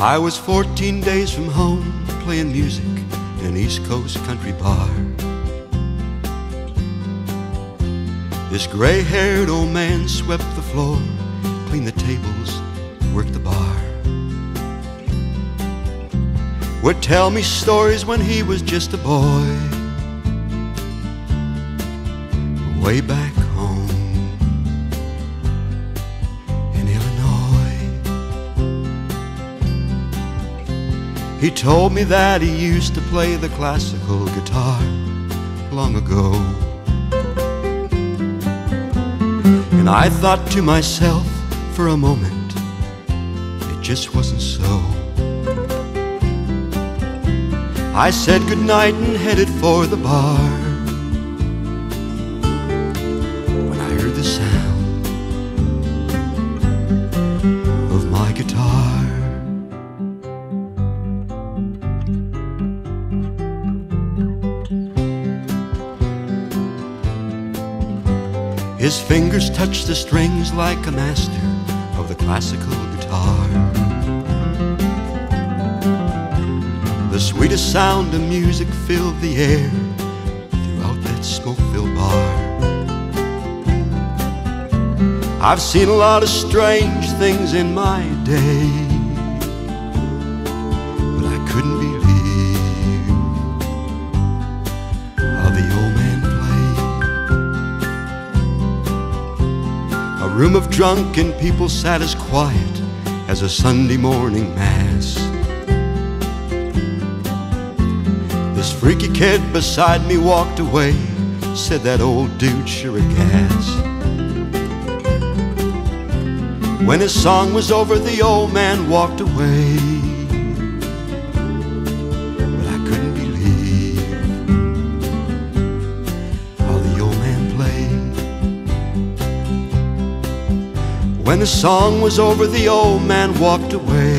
I was 14 days from home, playing music in an East Coast country bar. This gray-haired old man swept the floor, cleaned the tables, worked the bar. Would tell me stories when he was just a boy, way back home in Illinois. He told me that he used to play the classical guitar long ago. And I thought to myself for a moment, it just wasn't so. I said goodnight and headed for the bar, when I heard the sound of my guitar. His fingers touched the strings like a master of the classical guitar. The sweetest sound of music filled the air throughout that smoke-filled bar. I've seen a lot of strange things in my day, but I couldn't believe how the old man played. A room of drunken people sat as quiet as a Sunday morning mass. This freaky kid beside me walked away, said that old dude sure a gas. When his song was over, the old man walked away, but I couldn't believe how the old man played. When the song was over, the old man walked away,